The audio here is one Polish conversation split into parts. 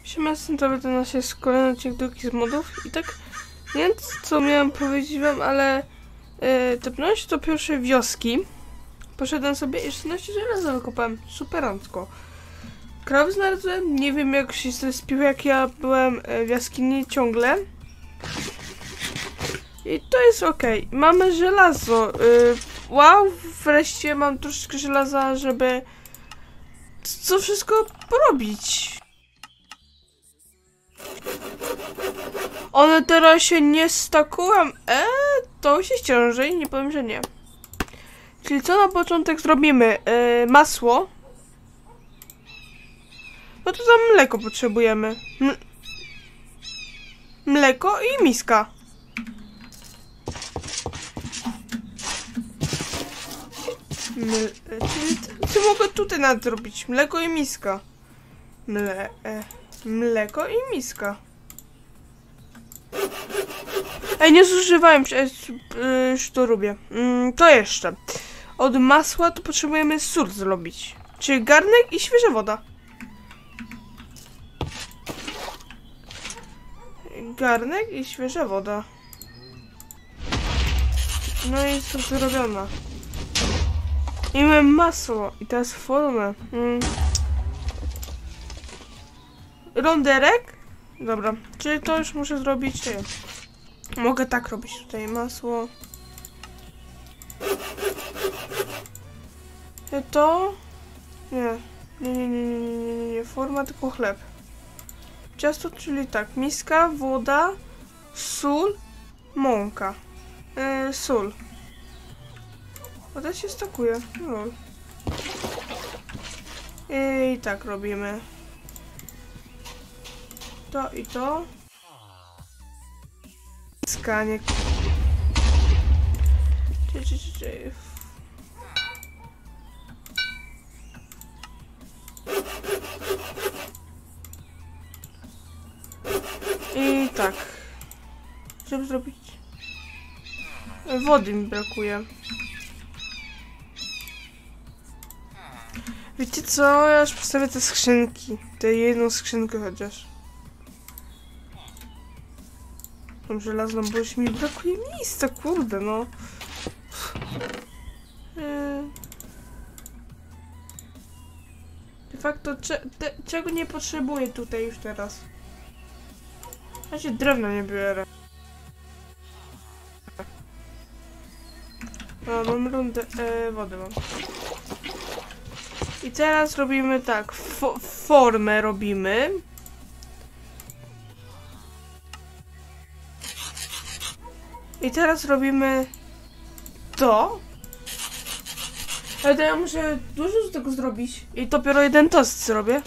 Siema, to do nas jest kolejny odcinek Drugi z modów i tak nie wiem co miałam powiedzieć wam, ale tepnąłem się do pierwszej wioski. Poszedłem sobie i 14 żelaza wykopałem. Superancko. Krawy znalazłem, nie wiem jak się zrespiło, jak ja byłem w jaskini ciągle. I to jest ok. Mamy żelazo. Wow, wreszcie mam troszeczkę żelaza, żeby co wszystko porobić. One teraz się nie stakują. To się ciąży i nie powiem, że nie. Czyli co na początek zrobimy? Masło. No to za mleko potrzebujemy. Mleko i miska. Co mogę tutaj nadrobić? Mleko i miska. Mleko i miska. Ej, nie zużywałem się, już to robię. To jeszcze. Od masła to potrzebujemy sól zrobić. Czyli garnek i świeża woda. Garnek i świeża woda. No i sól zrobiona. I mamy masło. I teraz formę. Ronderek? Dobra, czyli to już muszę zrobić. Mogę tak robić tutaj masło. To? Nie, forma tylko chleb. Ciasto, czyli tak, miska, woda, sól, mąka. Sól. Woda się stakuje. No. I tak robimy. To i to. Skanie. I tak. Żeby zrobić. Wody mi brakuje. Wiecie co? Ja już postawię te skrzynki. Tę jedną skrzynkę chociaż. Tą żelazną, bo już mi brakuje miejsca, kurde no. De facto czego nie potrzebuję tutaj już teraz. Ja się drewno nie biorę. No, mam rundę, wodę mam. I teraz robimy tak, formę robimy. I teraz robimy to. Ale to ja muszę dużo z tego zrobić. I dopiero jeden tost zrobię.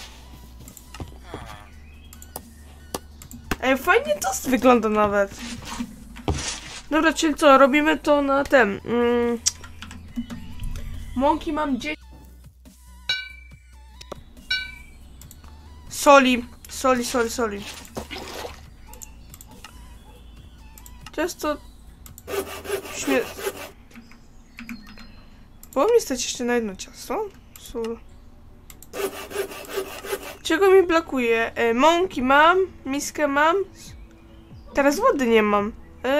Ej, fajnie tost wygląda nawet. Dobra, czyli co? Robimy to na ten. Mąki mam 10. Soli. Ciasto. Było mi stać jeszcze na jedno ciasto? Sól. Czego mi brakuje? Mąki mam, miskę mam. Teraz wody nie mam.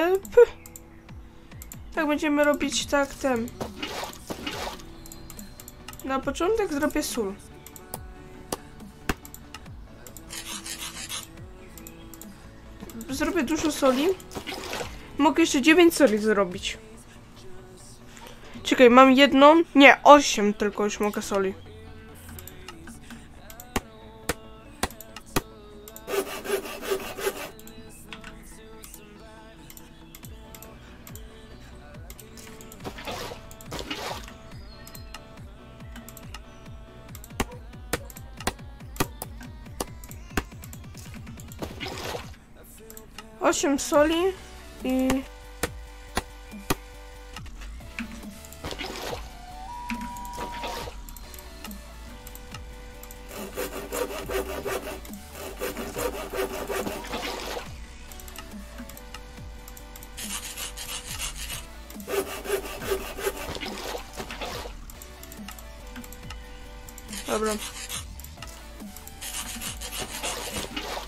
Tak będziemy robić tak ten. Na początek zrobię sól. Zrobię dużo soli. Mogę jeszcze 9 soli zrobić. Czekaj, mam jedną. Nie, 8 tylko już mogę soli. Osiem soli i... Dobra.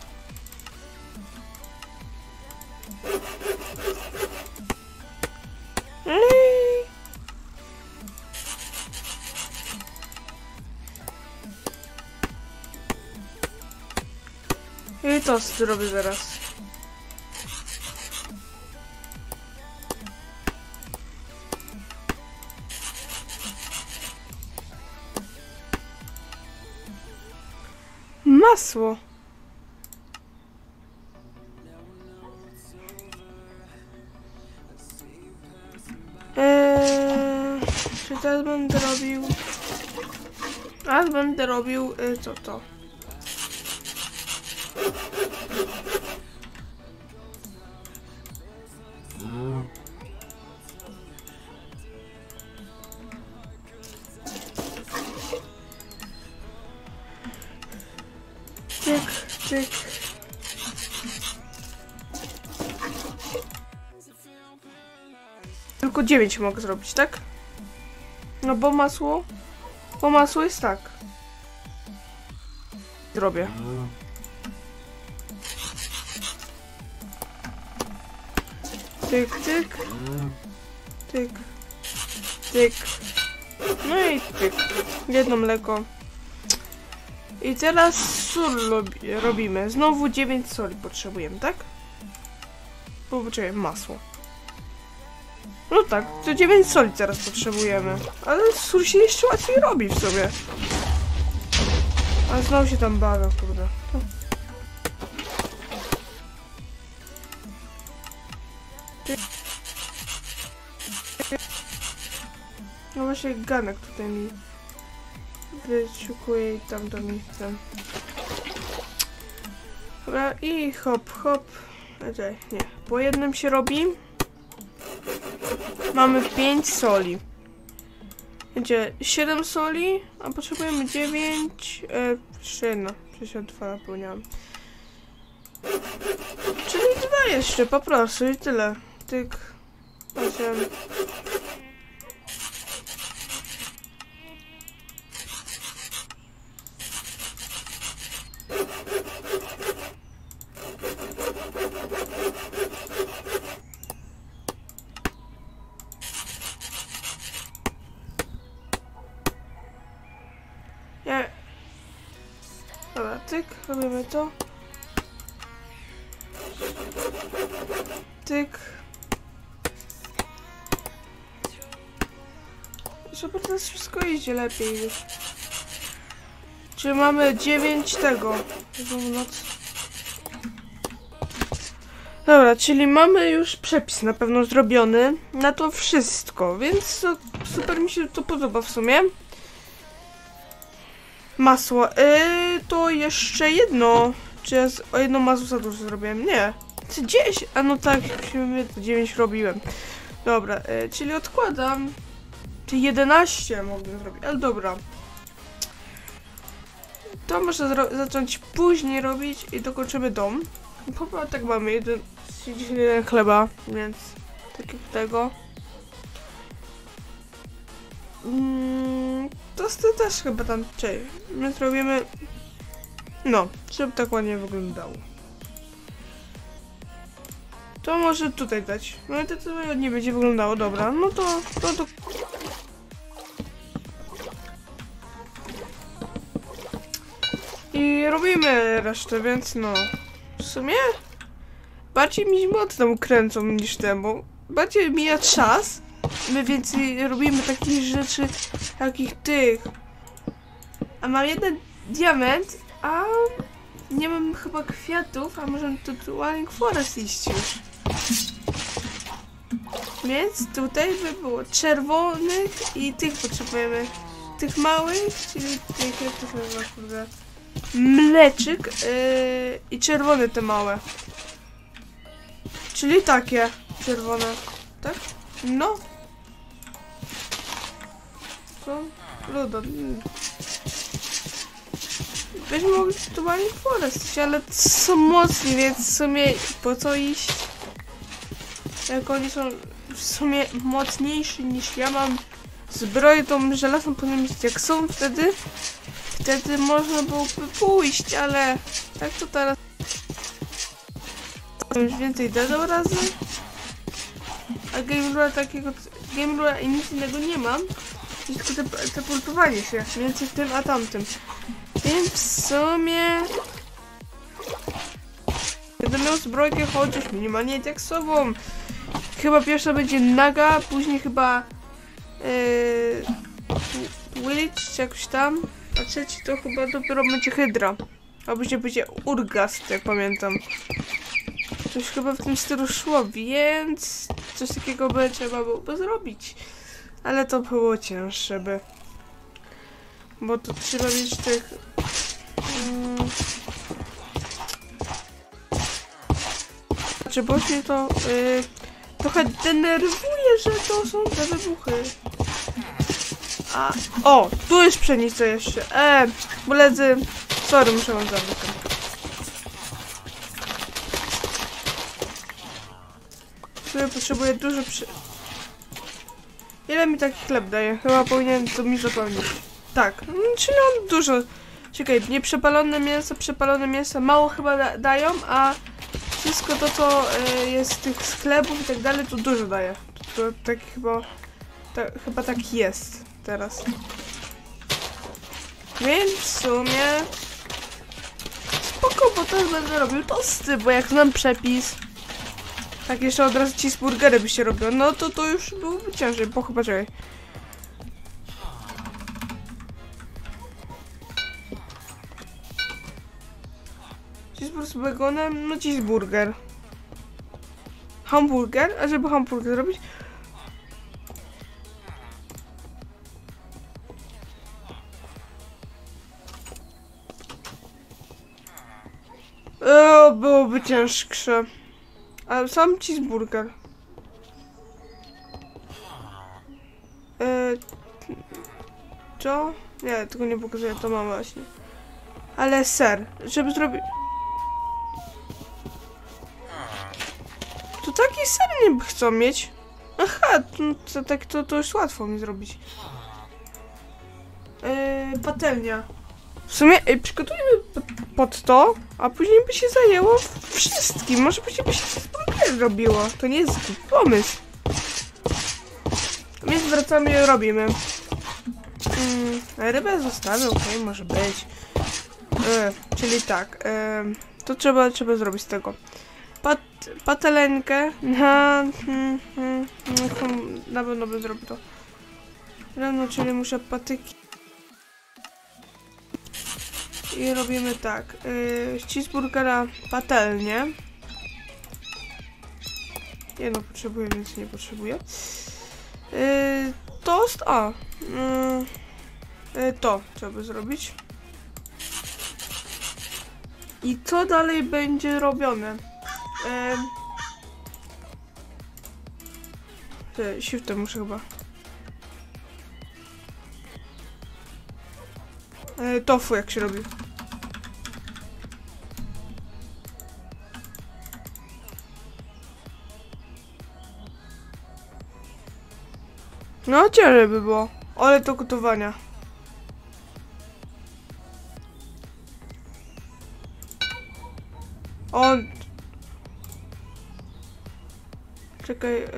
I to zrobię zaraz. Masło. Czy teraz będę robił... A będę robił... co to? Tyk, tyk. Tylko 9 mogę zrobić, tak? No bo masło... Bo masło jest tak. Zrobię. Tyk, tyk. Tyk. Tyk. No i tyk. Jedno mleko. I teraz sól robimy. Znowu 9 soli potrzebujemy, tak? Poczekaj, masło. No tak, to 9 soli teraz potrzebujemy. Ale sól się jeszcze łatwiej robi w sobie. A znowu się tam bawię, kurde. No właśnie ganek tutaj mi wyszukuje i tam do mi ten. Dobra i hop, hop. Nie, po jednym się robi. Mamy 5 soli. Będzie 7 soli, a potrzebujemy 9. Jeszcze jedna, 62 napełniałam. Czyli 2 jeszcze, po prostu i tyle. Tyk, 8. Dobra, tyk, robimy to. Tyk. Żeby teraz wszystko idzie lepiej już. Czyli mamy 9 tego. Dobra, czyli mamy już przepis na pewno zrobiony na to wszystko, więc to super mi się to podoba w sumie. Masło. To jeszcze jedno. Czy ja o jedno masło za dużo zrobiłem? Nie. Czy 10? A no tak, 9 robiłem. Dobra, czyli odkładam. Czy 11 mogłem zrobić, ale dobra. To można zacząć później robić i dokończymy dom. Chyba tak mamy, jeden chleba, więc takiego tego. Tosty też chyba tam, my zrobimy, no, żeby tak ładnie wyglądało. To może tutaj dać, no i to ładnie będzie wyglądało, dobra, no to. I robimy resztę, więc no, w sumie bardziej mi mocy temu kręcą niż temu, bardziej mija czas. My więcej robimy takich rzeczy, takich tych. A mam jeden diament, a nie mam chyba kwiatów, a możemy tu Walling Forest iść już. Więc tutaj by było czerwonych i tych potrzebujemy. Tych małych, czyli tych, jak to się nazywa, kurde, mleczyk i czerwone te małe. Czyli takie czerwone, tak? No. Co? Ludo. Byśmy mogli tu Walling Forest, ale są mocni, więc w sumie po co iść? Jak oni są w sumie mocniejsi niż ja mam zbroję tą żelazną, powinien mieć jak są, wtedy można byłoby pójść, ale tak to teraz już więcej dodał razy. A Game Rule i nic innego nie mam. Tylko teleportowanie się między tym a tamtym. Więc w sumie Będę miał zbrojkę chociaż minimalnie jak sobą. Chyba pierwsza będzie Naga, później chyba Witch czy jakoś tam, a trzeci to chyba dopiero będzie Hydra. A później będzie Urgast, jak pamiętam. Coś chyba w tym stylu szło, więc coś takiego by trzeba byłoby zrobić. Ale to było cięższe by. Bo to trzeba mieć tych... Znaczy, bo mnie to trochę denerwuje, że to są te wybuchy. O, tu jest pszenica jeszcze. Koledzy, sorry, muszę wam zabrać. Sobie potrzebuję dużo Ile mi taki chleb daje? Chyba powinien to mi zapomnieć. Tak, czyli on dużo. Czekaj, przepalone mięso mało chyba dają, a wszystko to, co jest z tych sklepów i tak dalej, to dużo daje. To tak chyba tak jest teraz. Więc w sumie spoko, bo też będę robił tosty, bo jak znam przepis, tak jeszcze od razu cheeseburgery by się robiło, no to już byłoby ciężej, bo chyba czekaj. Cheeseburger z begonem, no cheeseburger. Hamburger, a żeby hamburger zrobić... Byłoby cięższe. Ale sam cheeseburger. Co? Nie, tego nie pokazuję, to mam właśnie. Ale ser, żeby zrobić... To taki ser nie chcą mieć. Aha, to już łatwo mi zrobić. Patelnia. W sumie przygotujemy pod to, a później by się zajęło wszystkim. Może później by się to zrobiło. To nie jest zły pomysł. Więc wracamy i robimy. Rybę zostawię, okej, może być. Czyli tak, to trzeba zrobić z tego. Patelenkę. Na pewno bym zrobił to. No, czyli muszę patyki. I robimy tak. Cheeseburgera patelnię. Jedno potrzebuję, więc nie potrzebuję. Tost. To trzeba zrobić. I co dalej będzie robione? Shiftem muszę chyba. Tofu jak się robi. No ciężej by było. Ale to gotowania. Czekaj,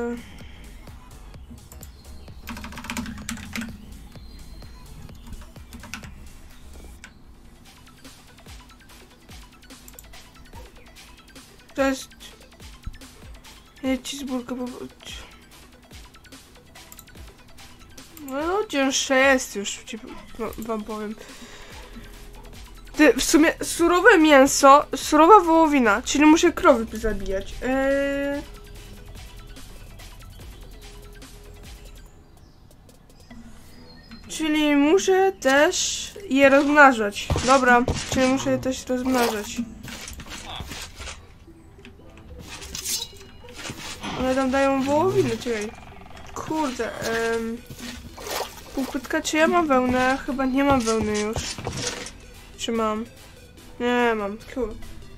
Cześć. Cheeseburger, no cięższe jest już, wam powiem. W sumie surowe mięso, surowa wołowina, czyli muszę krowy zabijać. Czyli muszę też je rozmnażać. Dobra, czyli muszę je też rozmnażać. One tam dają wołowiny, czekaj. Kurde, półpytka, czy ja mam wełnę? Chyba nie mam wełny już. Czy mam? Nie mam, cool.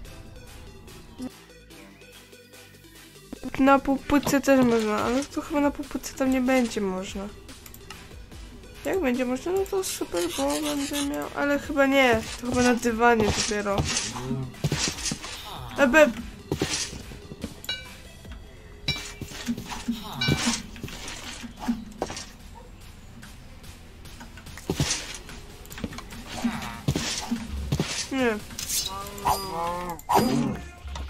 Na półpytce też można, ale to chyba na półpytce tam nie będzie można. Jak będzie można, no to super, bo będę miał, ale chyba nie, to chyba na dywanie dopiero. Nie.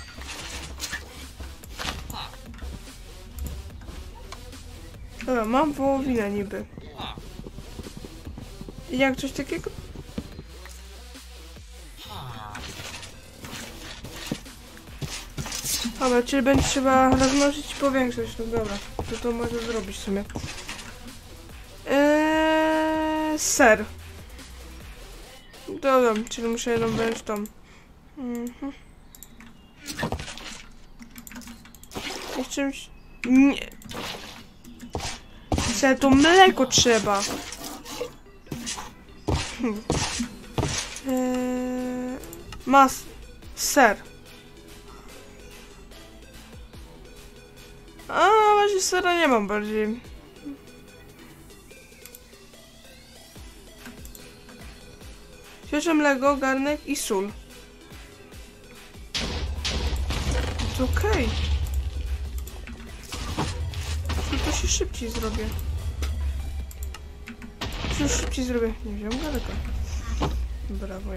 Dobra, mam wołowinę niby. Jak coś takiego? Dobra, czyli będzie trzeba rozmnożyć i powiększyć. No dobra, to może zrobić w sumie. Ser. Dobra, czyli muszę jedną wziąć tą. I czymś... Nie. Ser, to mleko trzeba. Ser. A właśnie sera nie mam bardziej. Świeże mleko, garnek i sól. To okej. To się szybciej zrobię. Już szybciej zrobię. Nie wziąłem garnka. Brawo ja.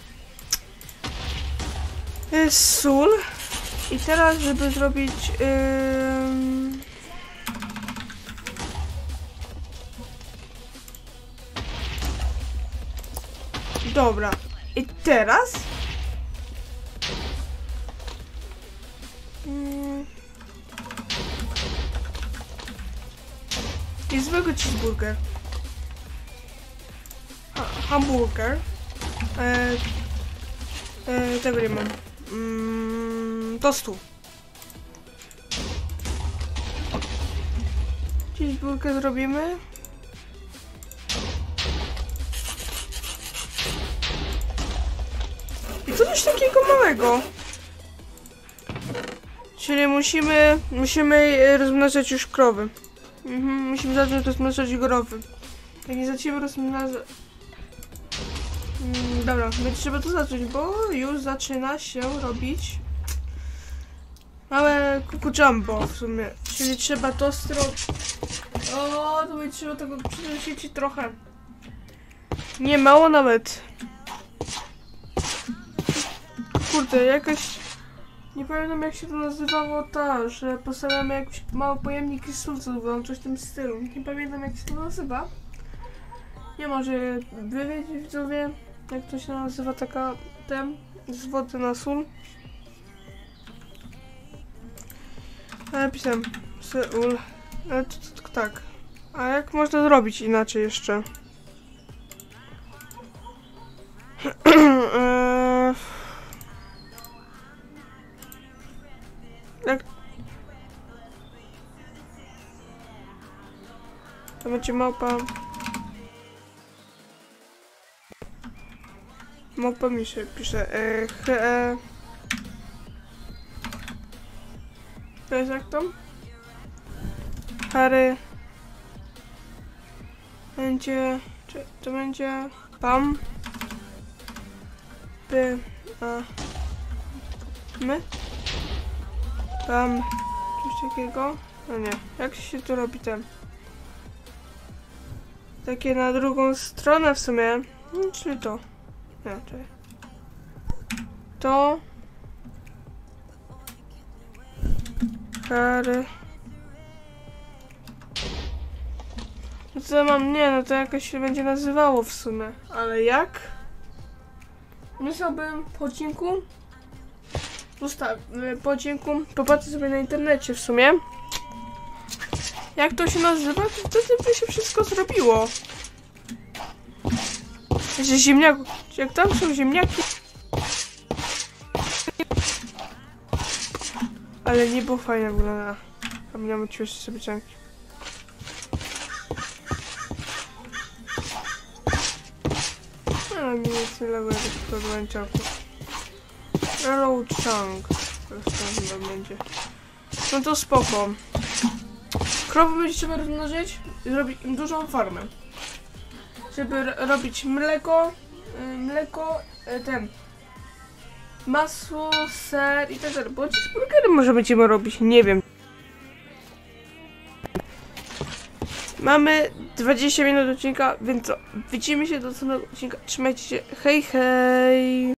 Sól. I teraz, żeby zrobić... Dobra. I teraz... I zwykły cheeseburger. Hamburger. Tego nie mam. Tostu. Cheeseburger zrobimy. I to coś takiego małego. Czyli musimy rozmnażać już krowy. Musimy zacząć rozmnażać krowy. Jak nie zaczniemy rozmnażać... Dobra, będzie trzeba to zacząć, bo już zaczyna się robić małe kuku jumbo w sumie. Czyli trzeba to zrobić. O, to będzie trzeba tego przynosić trochę. Nie mało nawet. Kurde, jakaś... Nie pamiętam jak się to nazywało że postawiamy jakiś mały pojemnik i sól, coś w tym stylu. Nie pamiętam jak się to nazywa. Nie może wy wiecie widzowie, jak to się nazywa z wody na sól. Napisałem sól. Tak. A jak można zrobić inaczej jeszcze? Jak... To będzie małpa... Małpa mi się pisze... To jest jak to? Harry... Będzie... Czy to będzie... Pam... By... A... My? Tam... Coś takiego? No nie. Jak się to robi tam? Takie na drugą stronę w sumie. Czyli to. Nie, czekaj. To... Harry... No co mam? Nie, no to jakoś się będzie nazywało w sumie. Ale jak? Myślałbym po odcinku... Po odcinku popatrzę sobie na internecie w sumie. Jak to się nazywa, to wtedy by się wszystko zrobiło. Że ziemniak... Jak tam są ziemniaki... Ale nie było fajne wygląda. A mnie mamy ćwiczyć sobie cianki. Ale mi nic nie laguje do podłączanku. Hello chunk. To chyba będzie. No to spoko. Krowy będzie trzeba rozmnożyć i zrobić im dużą farmę. Żeby robić mleko, masło, ser i tak dalej. Bo cheeseburgery może będziemy robić, nie wiem. Mamy 20 minut odcinka, więc co? Widzimy się do następnego odcinka. Trzymajcie się. Hej, hej!